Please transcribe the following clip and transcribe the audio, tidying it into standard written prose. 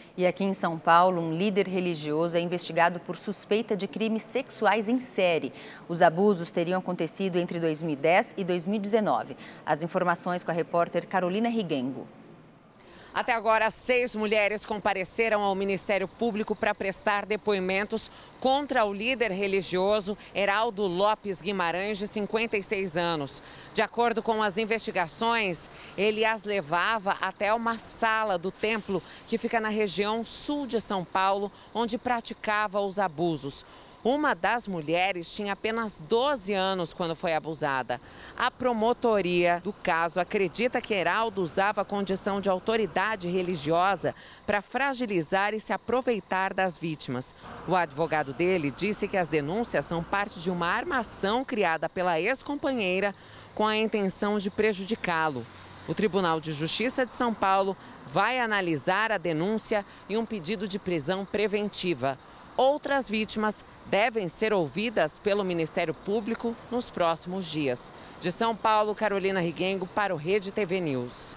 E aqui em São Paulo, um líder religioso é investigado por suspeita de crimes sexuais em série. Os abusos teriam acontecido entre 2010 e 2019. As informações com a repórter Carolina Rigengo. Até agora, 6 mulheres compareceram ao Ministério Público para prestar depoimentos contra o líder religioso Heraldo Lopes Guimarães, de 56 anos. De acordo com as investigações, ele as levava até uma sala do templo que fica na região sul de São Paulo, onde praticava os abusos. Uma das mulheres tinha apenas 12 anos quando foi abusada. A promotoria do caso acredita que Heraldo usava a condição de autoridade religiosa para fragilizar e se aproveitar das vítimas. O advogado dele disse que as denúncias são parte de uma armação criada pela ex-companheira com a intenção de prejudicá-lo. O Tribunal de Justiça de São Paulo vai analisar a denúncia e um pedido de prisão preventiva. Outras vítimas devem ser ouvidas pelo Ministério Público nos próximos dias. De São Paulo, Carolina Rigengo para o Rede TV News.